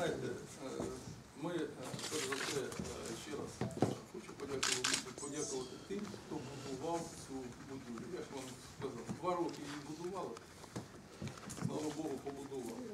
знаєте, ми перш за все ще раз хочу подякувати тим, хто будував цю будівлю. Я ж вам сказав, 2 роки її будували, слава Богу, побудували.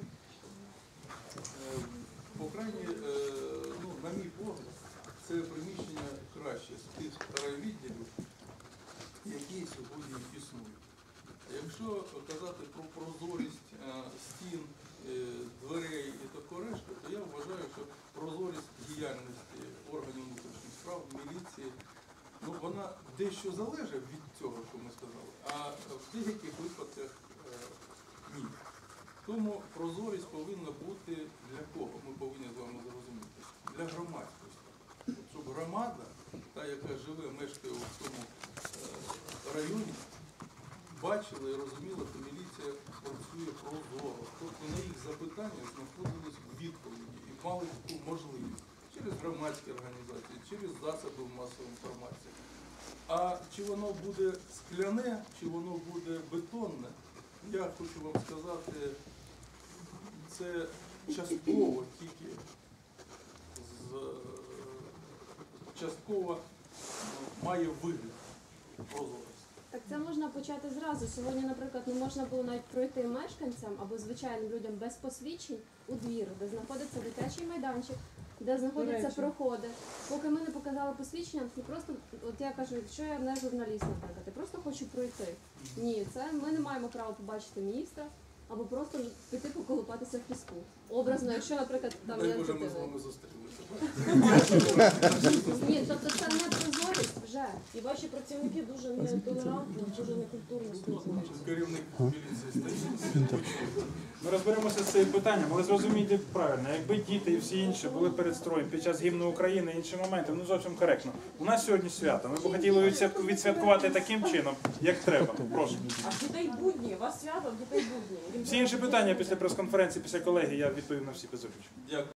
По крайній, на мій погляд, це приміщення краще з тих райвідділів, які сьогодні існують. Якщо казати про прозорість стін, дверей і таке решта, то я вважаю, що прозорість діяльності органів внутрішніх справ, міліції, вона дещо залежить від цього, що ми сказали, а в деяких випадках ні. Тому прозорість повинна бути для кого? Ми повинні з вами зрозуміти. Для громадськості. Щоб громада, та, яка живе, мешкає в цьому районі, бачила і розуміла, що міліція працює прозоро. Тобто на їх запитання знаходились відповіді і мали таку можливість через громадські організації, через засоби масової інформації. А чи воно буде скляне, чи воно буде бетонне, я хочу вам сказати, це частково тільки частково має вигляд прозорості. Так це можна почати зразу. Сьогодні, наприклад, не можна було навіть пройти мешканцям або звичайним людям без посвідчень у двір, де знаходиться дитячий майданчик, де знаходяться проходи. Поки ми не показали посвідчення, це просто, от я кажу, якщо я не журналіст, наприклад, я просто хочу пройти. Ні, це ми не маємо права побачити міністра або просто піти поколупатися в піску. Образно, якщо, наприклад, там є Боже, ми з дитина. вами зустрілися. Ні, тобто це не прозорість вже. І ваші працівники дуже нетолерантно, дуже некультурно спілкуються. Керівник міліції стоїть. Ми розберемося з цим питанням, але зрозумійте правильно, якби діти і всі інші були перед строєм під час гімну України і інші моменти, зовсім коректно. У нас сьогодні свято, ми б хотіли відсвяткувати таким чином, як треба. Прошу. А в дітей будні, у вас свято, в дітей будні. Всі інші питання після прес-конференції, після колегії, я відповім на всі без виключення. Дякую.